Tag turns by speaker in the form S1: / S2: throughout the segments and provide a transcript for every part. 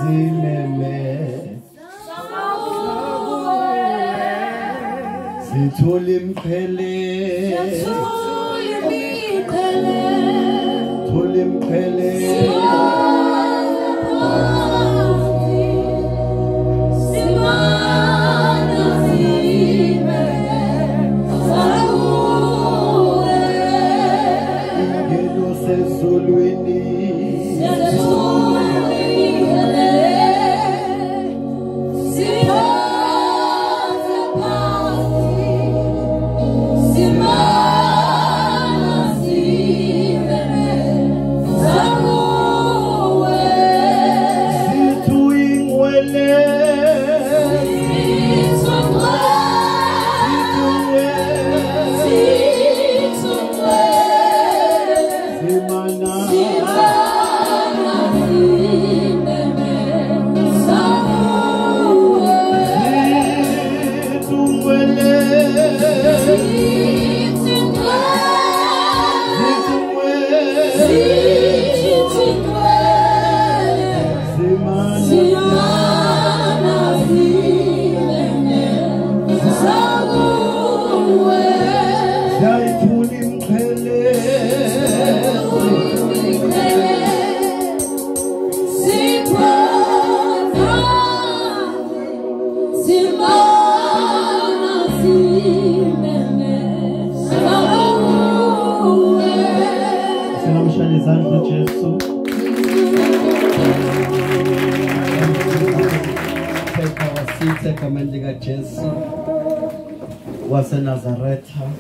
S1: waseNazaretha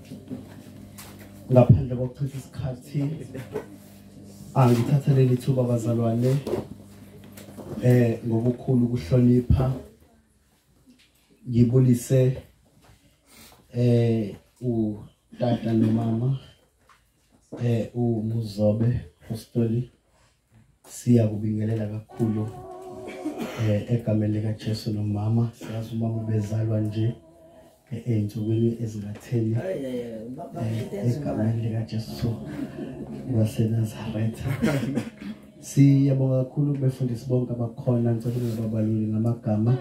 S1: ngaphandle kokuchitha isikhathi angithathelele ithuba bazalwane ngokukhulu ukuhlonipha ngibulise utata nomama uMuzobe Apostoli siyakubingelela kakhulu egameni likaJesu nomama siyazi umama bezalwa nje ey'nsukwini ezingatheni egameni likaJesu waseNazaretha. Siyabonga kakhulu befundisi bonke abakhona ngicela babalule ngamagama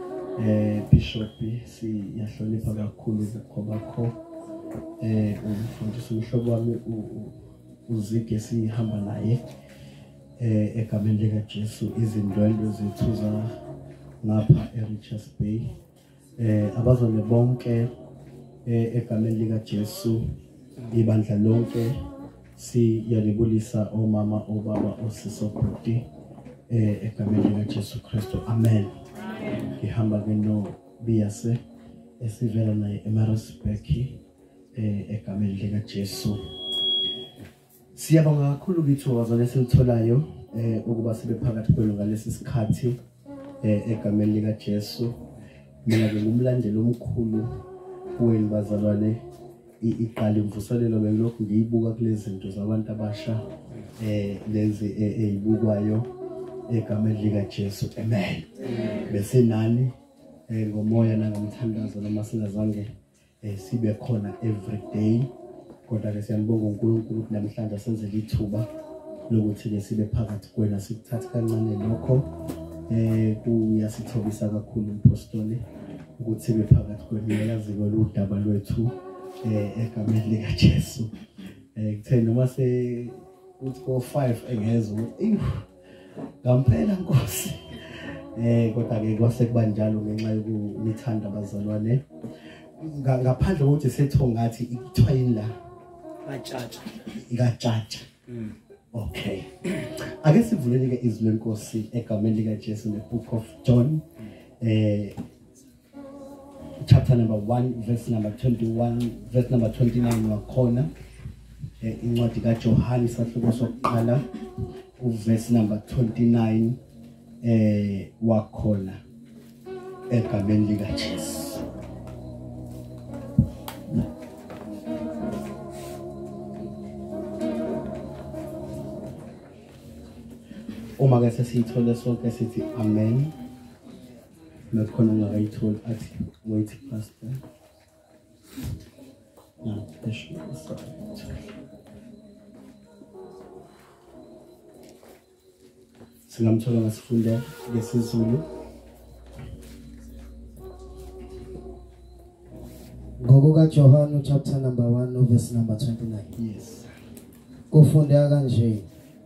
S1: Bishop siyahlonipha kakhulu ukukho bakho umfundisi umhlobo wami uZige sihamba naye egameni likaJesu izindwendwe zethu za ngapha eRichards Bay abazalwane bonke egameni likaJesu ibandla lonke siyalibulisa omama obaba osisi obhuti egameni likaJesu Kristu amen. Ngihamba ke no Biyase esivela naye eMaritzburg egameni likaJesu. Siyabonga kakhulu kithu bazalwane silitholayo ukuba sibe phakathi kwenu ngalesi sikhathi egameni likaJesu. Mina ngumlandeli omkhulu wenu bazalwane iqala imvuselelo belokhu ngiyibuka kulezi zinto zabantu abasha lezi ezibukwayo egameni likaJesu amen. Bese nani ngomoya nangamthandazo noma singazange sibe khona every day kodwa ke siyambonga uNkulunkulu ukuthi namhlanje senzele ithuba lokuthi ke sibe phakathi kwena sikuthatha kancane lokho kuyasithobisa kakhulu umpostoli ukuthi sibe phakathi kwenu yazi koludaba lwethu egameni likaJesu. Ngithe noma se uthi ko5 engezwe ukuthi ngampela Nkosi kodwa ke kwase kuba njalo ngenxa yokunithanda abazalwane ngaphandle kokuthi sethu ngathi ithwayini la ngatshatsha okay ake sivuleni ke izwi lenkosi egameni likaJesu the book of John chapter number 1 verse number 21 verse number 29 wakhona incwadi kaJohane isahluko sokuqala uverse number 29 wakhona egameni likaJesu. Uma ke sesithole sonke sithi amen. Nakhona ungakayitholi athi wait pastor. No, singamthola ngasifunde ngesizulu.
S2: Ngokuka John chapter number 1 verse number 29.
S1: Yes.
S2: Kufundeka kanje.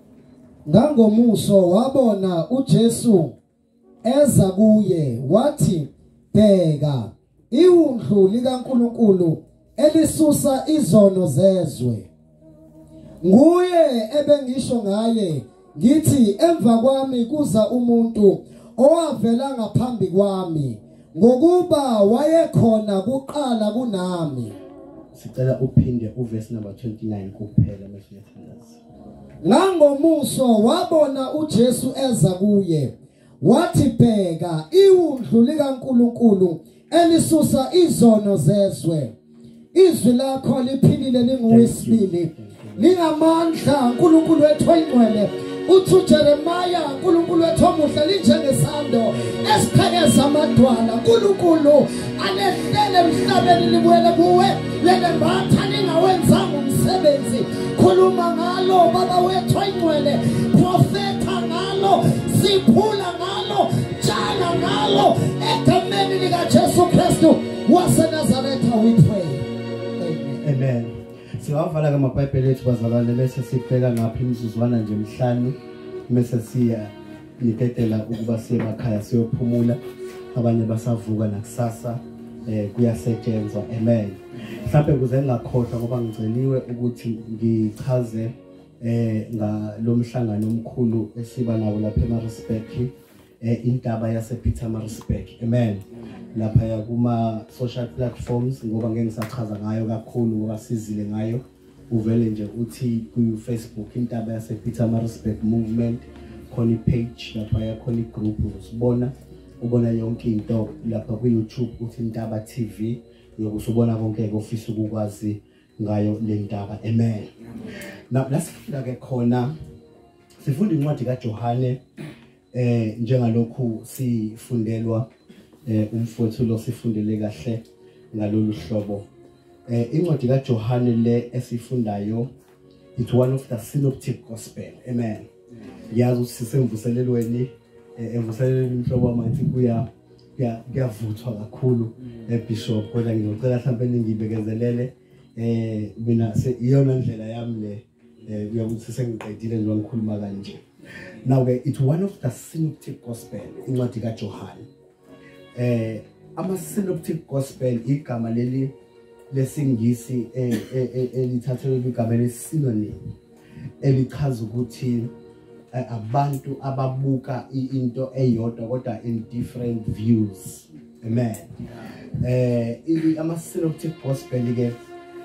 S2: Ngangomuso wabona uJesu eza kuye wathi bheka iwundlu likaNkulunkulu elisusa izono zezwe. Nguye ebengisho ngaye ngithi emva kwami kuza umuntu owavela ngaphambi kwami ngokuba wayekhona kuqala kunami.
S1: Sicela uphinde uverse number 29 kuphela bese uyathandaza.
S2: Ngangomuso wabona uJesu eza kuye wathi bheka iwundlu likaNkulunkulu elisusa izono zezwe. Izwi lakho liphilile linguwesibili lingamandla uNkulunkulu wethu oyingcwele. Uthi Jeremiah uNkulunkulu wethu omuhle linjengesando esikhanyeza amadwala. uNkulunkulu anehlele emhlabeni libuyele kuwe lelembatha lingawenzanga umsebenzi. Khuluma ngalo baba wethu oyingcwele, profeta ngalo, siphula ngalo, tshana ngalo egameni likaJesu Kristu waseNazaretha we pray.
S1: Amen. Siwavala ngamaBhayibheli ethu bazalwane bese sibheka ngapha imizuzwana nje emhlanu bese siya niketela ukuba siye emakhaya siyophumula, abanye basavuka nakusasa kuyasetshenzwa. Amen. Mhlawumbe kuze ngakhohlwa ngoba ngiceliwe ukuthi ngichaze ngalomhlangano omkhulu esiba nawo lapha eMaritzburg, intaba yasePietermaritzburg. Amen. Lapha ya kuma social platforms ngoba ngeke ngisachaza ngayo kakhulu ngoba sizile ngayo. Uvele nje uthi ku Facebook intaba yasePietermaritzburg movement, khona page lapha ya khona group usibona, ubona yonke into lapha ku YouTube uthi Intaba TV, yokusubona konke ofisa ukukwazi ngayo le ndaba. Amen. Now lasifika ke khona sifunda incwadi kaJohane njengalokhu sifundelwa umfowethu lo sifundele kahle ngalolu hlobo. Incwadi kaJohane le esifundayo it's one of the synoptic gospel. Amen. Yazi ukuthi sisemvuselelweni emvuselelweni umhlobo wamathi kuyavuthwa kakhulu eBishop, kodwa ngizocela mhlawumbe ningibekezelele mina iyona ndlela yami le uyakuthi sengiqedile nje ngikhuluma kanje. Now it's one of the synoptic gospel incwadi kaJohane. Ama synoptic gospel igama leli lesingisi elithathelwe igama lesynonym elichaza ukuthi abantu ababuka into eyodwa kodwa in different views. Amen. Ama synoptic gospel ke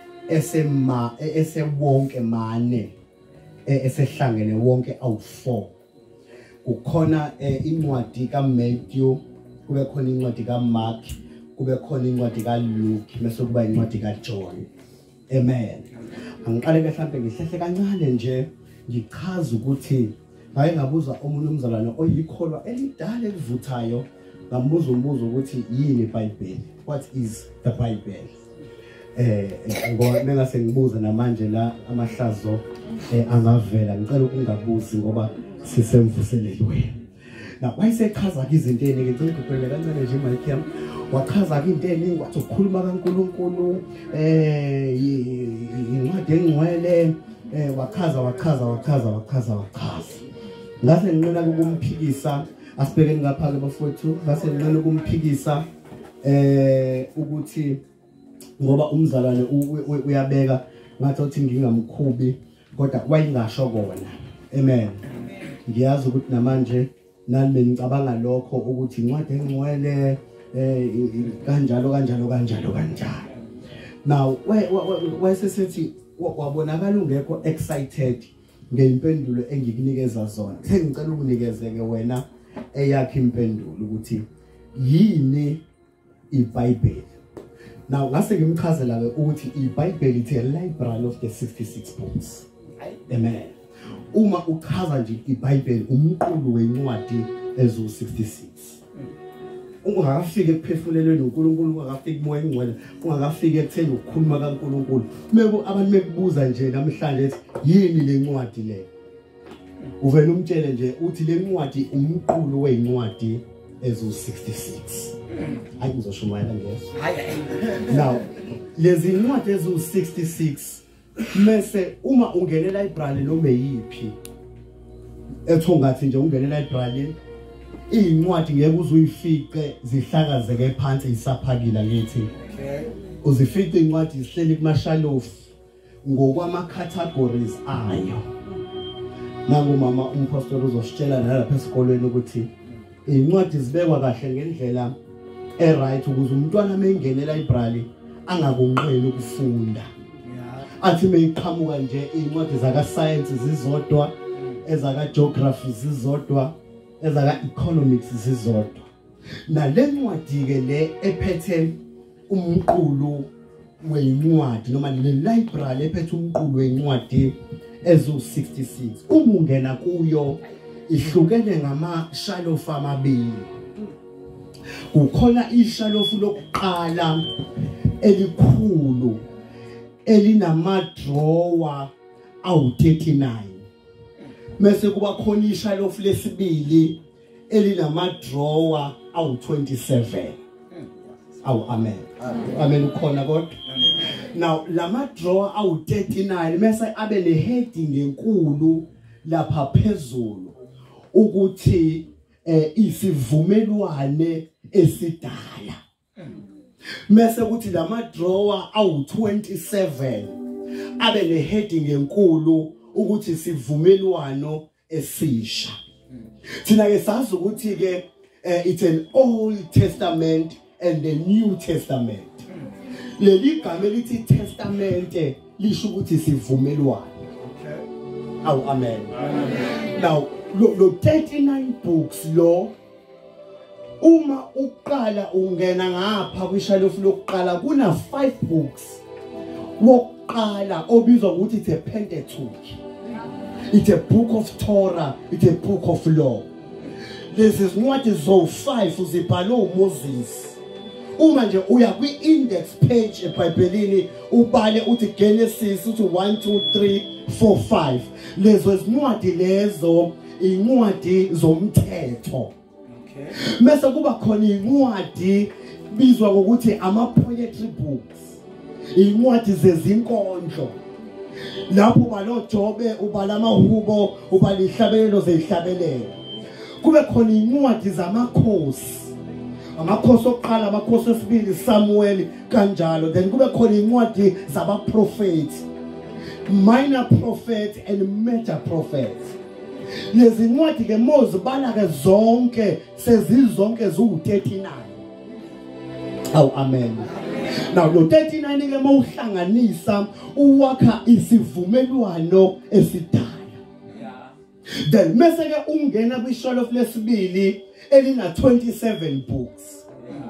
S1: esewonke mane esehlangene wonke awu4. Kukhona incwadi kaMatthew, kube khona incwadi kaMark, kube khona incwadi kaLuke, bese kuba incwadi kaJohn. Amen. Angiqale ke mhlawumbe ngihlehle kancane nje ngichaza ukuthi hayi ngabuza omunye umzalwane oyikholwa elidala elivuthayo, ngambuza umbuzo ukuthi yini iBhayibheli, what is the Bible? Ngoba bengase ngibuza namanje la amahlazo angavela, ngicela ukungabuzi ngoba sisemvuselelweni. Na wayesechaza izinto eziningi, ngicela ukuphela kancane nje iMike yami, wachaza into eziningi wathi ukukhuluma kaNkulunkulu, incwadi engcwele, wachaza. Ngase nginqina ukumphikisa, asibhekeni ngapha ke bafowethu, ngase nginqina ukumphikisa ukuthi ngoba umzalwane uyabeka ngathi uthi ngingamkhubi kodwa wayingasho kona. Amen. Ngiyazi ukuthi namanje nani benicabanga lokho ukuthi incwadi engcwele kanjalo. Now wayesethi wabonakala ungekho excited ngempendulo engikunikeza zona. Sengicela ukunikezeke wena eyakhe impendulo ukuthi yini iBhayibheli. Now ngase ngimchazela ukuthi iBhayibheli it's a library of the 66 books. Amen. Uma uchaza nje iBhayibheli umqulu wencwadi ezo66. Ungakafika ekuphefumulelweni uNkulunkulu, ungakafika moya engcwele, ungakafika ekutheni ukukhuluma kaNkulunkulu. Meko abantu bekubuza nje namhlanje ethi yini le ncwadi le? uvela umtshele nje uthi le ncwadi umqulu weincwadi ezu-66 hayi ngizoshumayela ngeso now lezi ncwadi ezu-66 mase uma ungene library noma yiphi ethongathi nje ungene library izincwadi ngeke uzuyifice zihlakazeke phansi isaphakila ngithi uzifice incwadi zihleli kumashalofu ngokwama categories ayo. Nangu mama umpastor uzositshela nalapha esikolweni ukuthi incwadi zibekwa kahle ngendlela right ukuze umntwana mengene library angakunqeni ukufunda. Athi meyiqhamuka nje incwadi zaka science zizodwa, ezaka geography zizodwa, ezaka economics zizodwa. Nale ncwadi ke le ephethe umqulu weincwadi noma le library ephethe umqulu weincwadi ezu-66 uma ungena kuyo ihlukene ngama-shalofu amabili. Kukhona ishalofu lokuqala elikhulu elinama-drawer awu-39 mase kuba khona ishalofu lesibili elinama-drawer awu-27. Awu amen. Amen ukhona kodwa. Now lama drawer awu-39 mase abe ne-heading enkulu lapha phezulu ukuthi isivumelwane esidala. Mase kuthi lama drawer awu-27 abe ne-heading enkulu ukuthi isivumelwano esisha. Thina ke sazi ukuthi ke it's an Old Testament and the New Testament. Leli gama elithi testament lisho ukuthi sivumelwano. Awu amen. Now lo 39 books lo uma uqala ungena ngapha kwishalofu lokuqala kuna 5 books wokuqala obizwa ukuthi it's a Pentateuch. It's a book of Torah, it's a book of law. This is what is so 5 uzibhalwe uMoses. Uma nje uya kwi-index page eBhayibhelini ubale uthi Genesis uthi 1 2 3 4 5 lezo zincwadi lezo incwadi zomthetho. Mase kuba khona incwadi bizwa ngokuthi ama-poetry books, incwadi zezinkondlo lapho ubalo Jobe, ubala amahubo, ubala ihlabelelo zezihlabelelo. Kube khona incwadi zamakhosi, amakhosi okuqala, amakhosi esibili, Samuel kanjalo. Then kube khona incwadi zabaprofeti, minor prophet and major prophet. Lezi incwadi ke mozibala ke zonke sezizonke zu-39. Awu amen. Now lo 39 ke mawuhlanganisa uwakha isivumelwano esidala. Then mase ke ungena kwishalofu lesibili elina 27 books.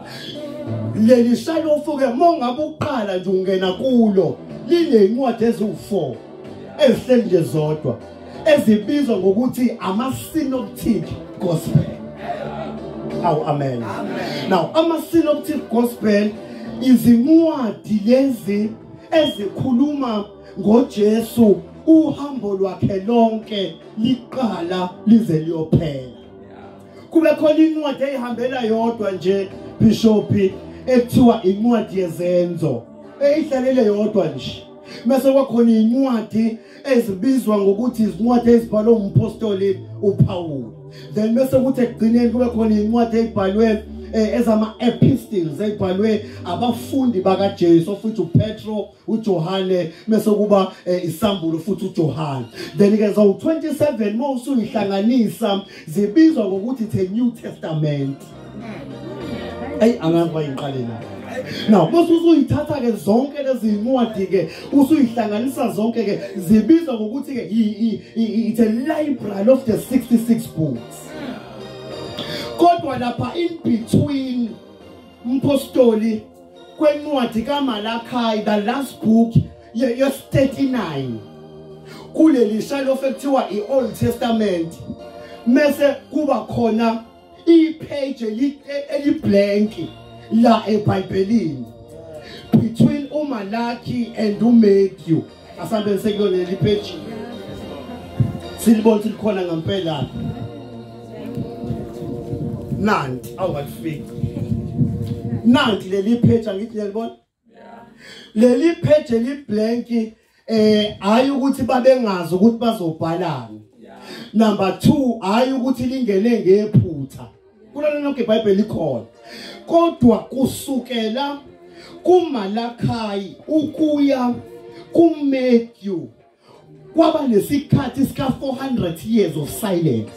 S1: Leli shalofu ke mongabe uqala nje ungena kulo line incwadi ezu4 ezihleli nje zodwa ezibizwa ngokuthi ama-synoptic gospel. Awu amen. Now ama-synoptic gospel izincwadi lezi ezikhuluma ngoJesu uhambo lwakhe lonke liqala lize liyophela. Kube khona incwadi eyihambela yodwa nje bishop ekuthiwa incwadi yezenzo eyihlalele yodwa nje. Mase kwakhona incwadi ezibizwa ngokuthi izincwadi ezibhalwe umpostoli uPaul. Then mase kuthi ekugcineni kube khona incwadi ezibhalwe ezama-epistles ezibhalwe abafundi bakaJesu futhi uPetro, uJohane, mase kuba isambulo futhi uJohane. Then ke zo-27 mawusuyihlanganisa zibizwa ngokuthi it's a New Testament. Angamba inqale la. Now bese usuyithatha ke zonke lezi incwadi ke usuyihlanganisa zonke ke zibizwa ngokuthi ke it's a library of the 66 books. Kodwa lapha in between umpostoli kwencwadi kaMalachi, the last book yes 39 kuleli shalofu ekuthiwa i-Old Testament, mase kuba khona ipage eliblank la eBhayibhelini between uMalachi and uMatthew. Asambe sekuyona leli page silibona likhona ngempela nanti awungafiki nanti leli page angithi liyabona leli page li blank hayi ukuthi babengazi ukuthi bazobhalana number 2 hayi ukuthi lingene ngephutha kulona lonke iBhayibheli likhona kodwa kusukela kuMalakayi ukuya kuMatthew kwaba nesikhathi sika 400 years of silence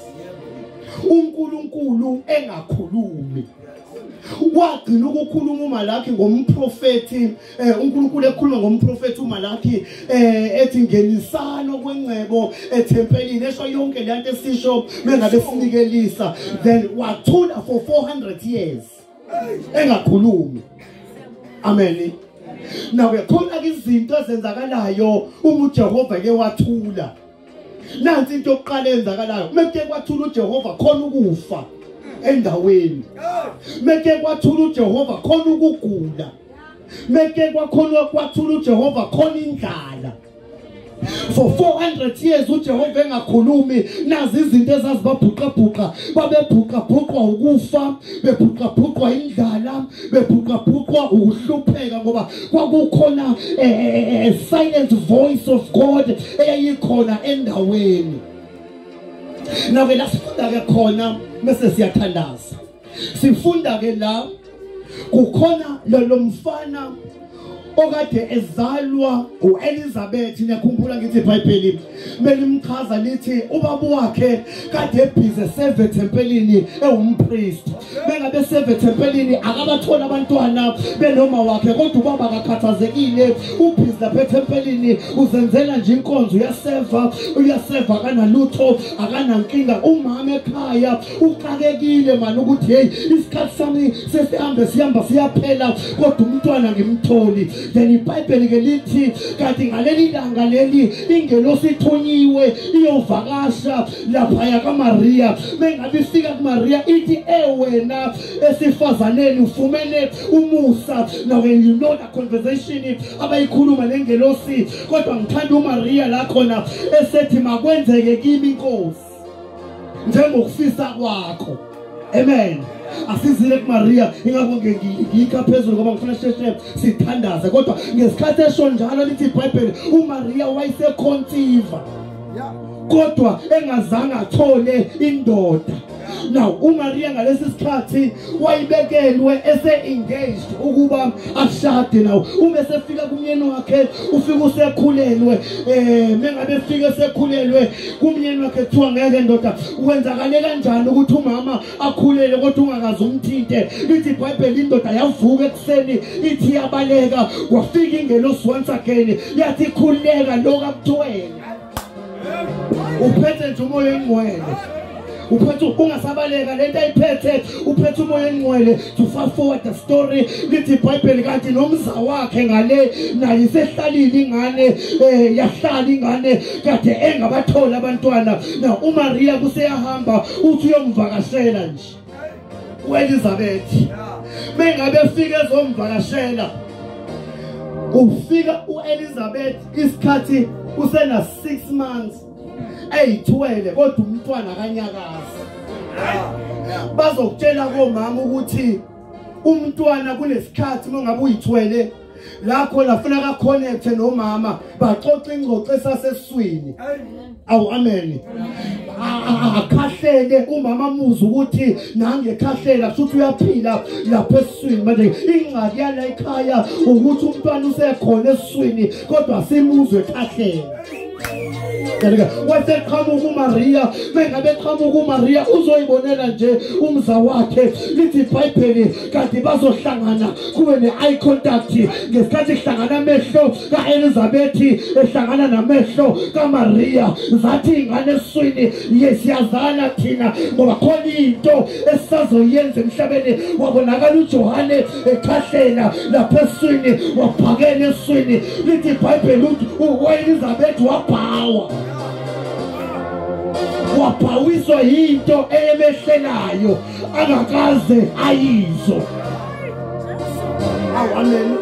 S1: uNkulunkulu engakhulumi wagcina ukukhuluma uMalaki ngomprofeti uNkulunkulu ekhuluma ngomprofeti uMalaki ethi ngenisana kwengcebo ethempelini esho yonke lento esisho mengabe sinikelisa then wathula for 400 years engakhulumi amen nawe khona izinto ezenzakalayo uma uJehova ke wathula nansi into yokuqala eyenzakalayo meke kwathula uJehova khona ukufa endaweni meke kwathula uJehova khona ukugula meke kwathula uJehova khona indlala for 400 years uJehova engakhulumi nazi izinto ezazibabhuqabhuqa babebhuqabhuqwa ukufa bebhuqabhuqwa indlala bebhuqabhuqwa ukuhlupheka ngoba kwakukhona silent voice of God eyayikhona endaweni nawe lasifunda ke khona bese siyathandaza sifunda ke la kukhona lo mfana okade ezalwa uElizabeth niyakhumbula ngithi iBhayibheli melimchaza lithi ubaba wakhe kade ebhize seve tempelini ewumpriest bengabe seve tempelini akabathola abantwana benoma wakhe kodwa ubaba akakhathazekile ubhize lapha tempelini uzenzela nje inkonzo uyaseva kanalutho akanankinga umama ekhaya uqakekile manje ukuthi hey isikhathi sami sihamba siyaphela kodwa umntwana ngimtholi then iBhayibheli ke lithi kanti ngaleli langa leli ingelosi ithonyiwe iyovakasha lapha yaKaMaria mengabe ifika kuMaria ithi wena esifazaneni ufumene umusa now when you know that conversation abayikhuluma nengelosi kodwa ngithanda uMaria la khona esethi makwenzeke kimi inkosi njengokufisa kwakho amen asizile kuMaria ingakho ngiyika phezulu ngoba ngifuna sheshe sithandaze kodwa ngesikhathi esho njalo lithi iBhayibheli uMaria wayeseconceive kodwa engazange athole indoda now uMaria ngalesi sikhathi wayibekelwe ese-engaged ukuba ashade now uma esefika kumyeni wakhe ufika usekhulelwe mengabe efika esekhulelwe kumyeni wakhe kuthiwa ngeke ndoda kwenzakale kanjani ukuthi umama akhulele kodwa ungakazi umthinte lithi iBhayibheli indoda yavuka ekuseni ithi yabaleka kwafika ingelosi once again yathi khuleka lokho akuthwele uphethe nje umoya engcwele uphethe ungasabaleka lento ayiphethe uphethe umoya engcwele to fast forward the story lithi iBhayibheli kanti nomza wakhe ngale naye sehlalile ingane yahlala ingane kade engabathola abantwana na uMaria kuseyahamba uthi uyomvakashela nje uElizabeth mengabe efika ezomvakashela ufika uElizabeth isikhathi usena 6 months eyithwele kodwa umntwana akanyakazi bazokutshela komama ukuthi umntwana kunesikhathi mangabe uyithwele lakho lafuna ka connect nomama baxoxa ingxoxo esaseswini awu amen akhahlele umama muzi ukuthi nange khahlela futhi uyaphila lapha eswini manje ingxaki yala ekhaya ukuthi umntwana usekhona eswini kodwa simuzwe khahlela waseqhamuka uMaria mengabe eqhamuka uMaria uzoyibonela nje umza wakhe lithi iBhayibheli kanti bazohlangana kube ne-eye contact ngesikhathi kuhlangana amehlo kaElizabeth ehlangana namehlo kaMaria zathi ingane eswini yesiyazana thina ngoba khona into esisazoyenza emhlabeni wabonakala uJohane ekhahlela lapha eswini waphakela eswini lithi iBhayibheli uElizabeth wabhawa waphawiswa into eyemehlelayo angakaze ayizo amen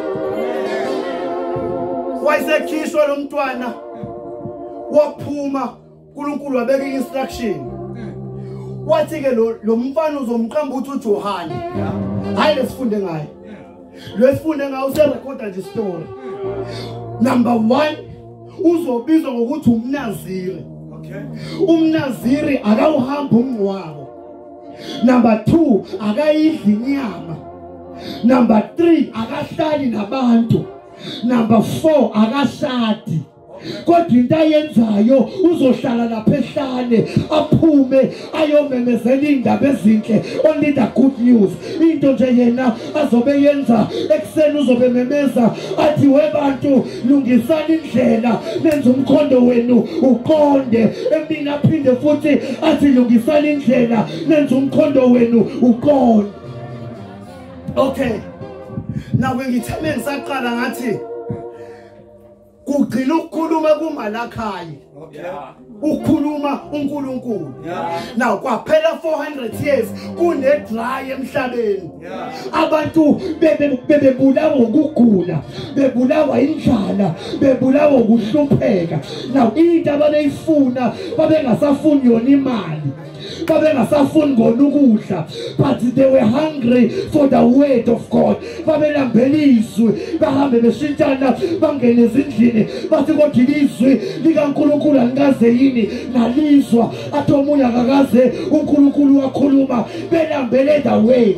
S1: wayesekhishwa lo mntwana waphuma uNkulunkulu wabeka instruction wathi ke lo mfana uzomqamba uthi uJohane hayi lesifunde ngayo lesifunde ngayo userecorda nje story number 1 uzobizwa ngokuthi umNaziri umNaziri akawuhamba umngcwabo number 2 akayidli inyama number 3 akahlali nabantu number 4 akashadi kodwa into ayenzayo uzohlala lapha ehlane aphume ayomemezela indaba ezinhle only the good news into nje yena azobe yenza ekseni uzobe memeza athi webantu lungisani indlela nenza umkhondo wenu uqonde emina aphinde futhi athi lungisani indlela nenza umkhondo wenu uqonde. Okay, now ngitheme ngisaqala ngathi kugcina ukukhuluma kuMalachi ukhuluma uNkulunkulu now kwaphela 400 years kune dry emhlabeni abantu bebebulawa ukugula bebulawa indlala bebulawa ukuhlupheka now into ababeyifuna babengasafuni yona imali babengasafuni ngona ukudla but they were hungry for the word of God babelambela izwi bahambe beshintana bangene ezindlini bathi kodwa ilizwi likaNkulunkulu alikaze yini nalizwa athi omunye akakaze uNkulunkulu wakhuluma belambele the word.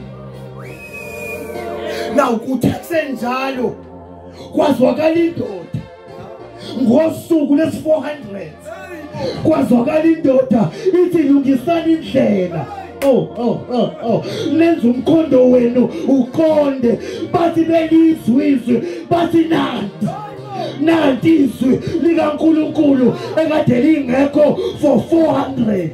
S1: Now kuthekse njalo kwazwakala indoda ngosuku lesi400 kwazwakala indoda ithi lungisani indlela nenza umkhondo wenu uqonde bathi belizwi bathi nanti izwi likaNkulunkulu ekade lingekho for 400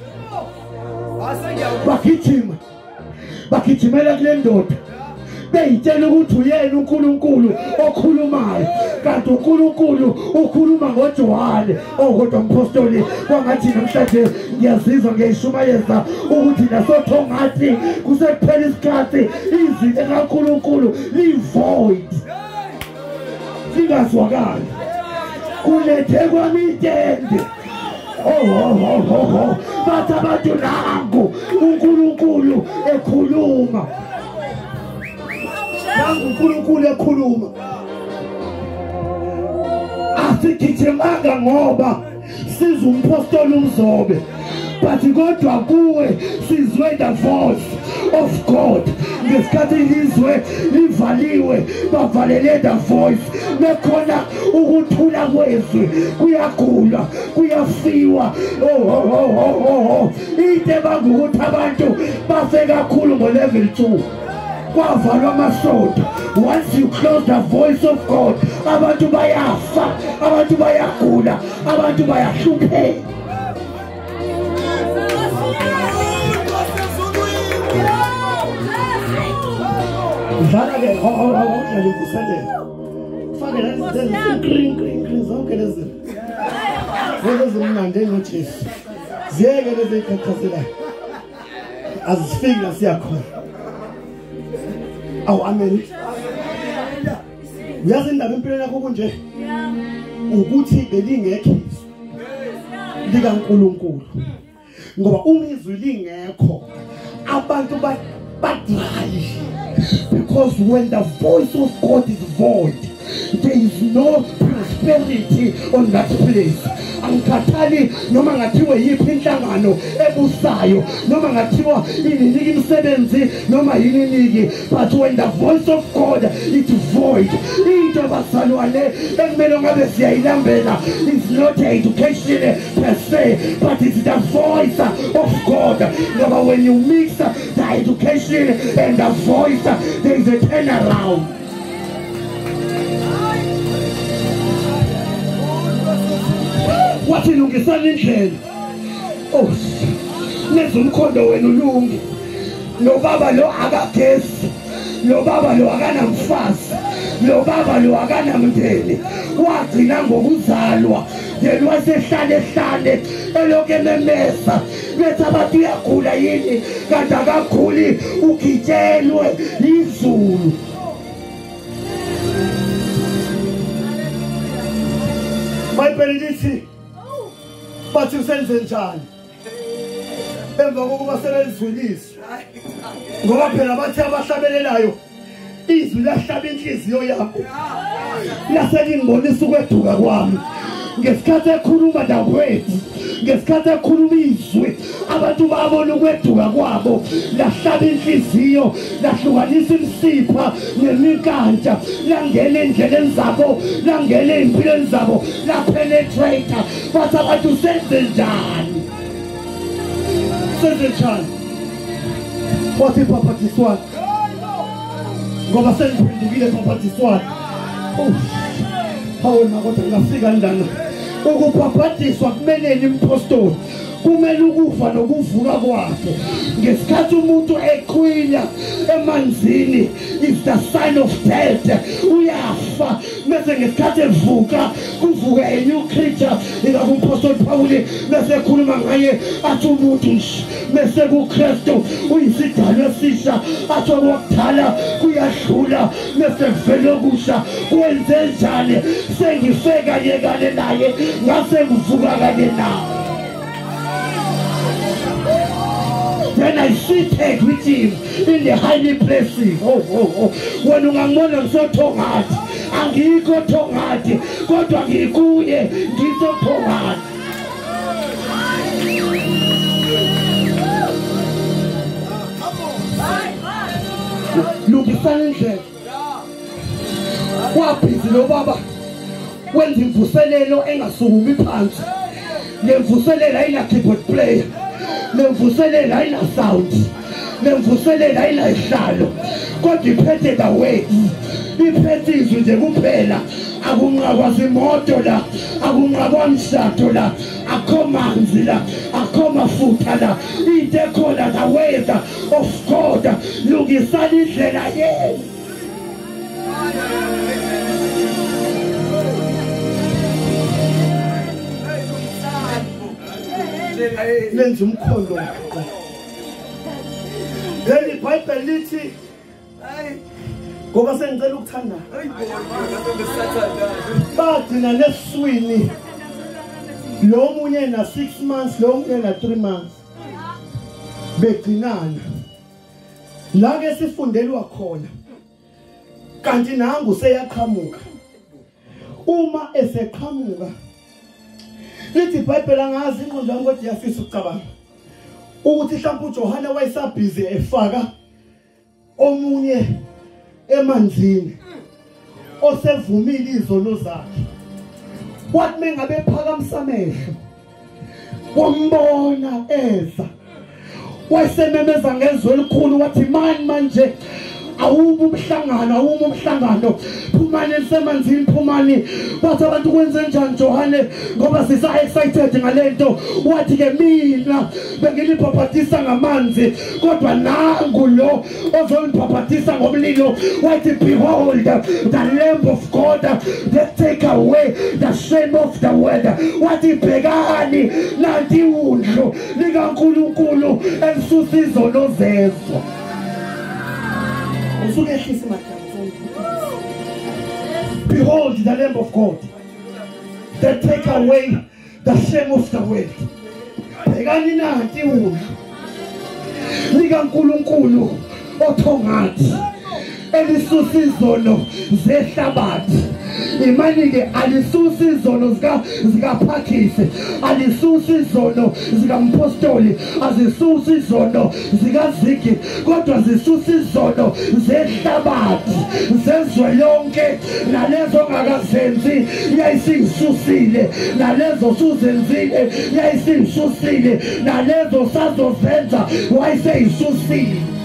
S1: bagijimela kule ndoda beyitshela ukuthi uyena uNkulunkulu okhulumayo kanti uNkulunkulu ukhuluma ngoJohane kodwa umpostoli kwangathi namhlanje ngiyazizwa ngiyishumayeza ukuthi nasothongathi kusekuphela isikhathi izwi likaNkulunkulu livoid lingazwakali kulethe kwami itende bathi abantu nangu uNkulunkulu ekhuluma nangu uNkulunkulu ekhuluma asigijimanga ngoba sizwe umpostoli uMzobe but kodwa kuwe sizwe the voice of God ngesikhathi ilizwe livaliwe bavalele the voice nekhona ukuthula kwezwi kuyagula kuyafiwa into bangukuthi abantu bafe kakhulu ngo level 2 kwavalwa amasoda. Once you close the voice of God abantu bayafa abantu bayagula abantu bayahlupheka. Zara ke awudlala imvuselelo fake lezi green zonke lezi mnandi noJesu ziyeke lezi ikhakhazela azifiki la siyakhona awu amen. Uyazi indaba empilweni yakho kunje ukuthi belingekho izwi likaNkulunkulu ngoba uma izwi lingekho abantu badry. Because when the voice of God is void, there is no prosperity on that place. Angikhathali noma ngathiwe yiphi inhlangano ebusayo noma ngathiwa ininiki imisebenzi noma yininiki, but when the voice of God is void, into abasalwane ekumele ngabe siyayilambela is not education per se, but it's the voice of God. Ngoba when you mix the education and the voice, there is a turnaround. Wathi lungisani indlela nenza umkhondo wenu ulunge. Lo baba lo akagesi, lo baba lo akanamfazi, lo baba lo akanamndeni, wagcina ngokuzalwa yena wasehlale elokhu ememeza bethi abantu uyagula yini kanti akakhuli ugitshelwe izulu. Bible lithi bathi usenze njani emva kokuba selizwilisa ngoba phela bathi abahlabelelayo izwi lahlaba inhliziyo yakho laselingibonisa ukweduka kwami ngesikhathi ekhuluma dawethu ngesikhathi ekhuluma izwi abantu babona ukweduka kwabo lahlaba inhliziyo lahlukanisa imsipha neminkantha langena endleleni zabo langena empilweni zabo lapenetrate bathi abantu senze njani senze njani wathi phaphathiswana ngoba sengiphendukile phaphathiswana hawe makodwa ngafika ndana ukuphaphathiswa kumeleni impostoli kumele ukufa nokuvuka kwakhe ngesikhathi umuntu eqhwila emanzini is the sign of death uyafa bese ngesikhathi evuka kuvuka a new creature ikakumpostoli Pawuli bese ekhuluma ngaye athi umuntu nje bese kuKristu uyisidalwa esisha athi okudala kuyadlula bese kuvela okusha kwenze njani sengife kanye naye ngase ngivuka kanye naye. Then I seated with him in the highly places. When ungangibona ngisothongati angikho thongati kodwa ngikuye ngisothongati. Lungisana indlela wabhizi lo baba wenza imvuselelo engasukumi phansi lemvuselelo ayina keyboard player lemvuselela ayina sound lemvuselela ayina ihlalo kodwa iphethe dawethu iphethe izwi nje kuphela akunqakwazi imoto la akunqakwa mshado la akho manzi la akho mafutha la into ekhona the weather of God lungisana indlela yenu. Lenza umkhondo leli iBhayibheli lithi ngoba sengicela ukuthanda bagcina neswini lo munye na 6 months lo munye na 3 months begcinana la ke sifundelwa khona kanti nangu seyaqhamuka uma eseqhamuka lithi iBhayibheli angazi inqondo yami kodwa iyafisa ukucabanga ukuthi mhlawumbe uJohane wayesabhizi efaka omunye emanzini osevumile izono zakhe wathi mengabe ephakamisa amehlo wambona eza wayesememeza ngezwi elikhulu wathi manje awubu umhlangano phumani semanzini phumani bathi abantu kwenze njani Johane ngoba sisa excited ngalento wathi ke mina bengilibhabhatisa ngamanzi kodwa nangu lo ozolibhabhatisa ngomlilo wathi behold the lamb of God that take away the shame of the world wathi bhekani nanti undlu likaNkulunkulu elisusa izono zezwe. Behold the Lamb of God that take away the shame of the world. Bhekani nanti undlu likaNkulunkulu othongathi elisusa izono zehlabathi. Imani ke alisusa izono zikaPhakisi alisusa izono zikampostoli azisusa izono zikaZigi kodwa zisusa izono zehlabathi zezwe lonke nalezo ongakazenzi yayisingisusile nalezo suzenzile yayisingisusile nalezo sazozenza wayiseyisusile.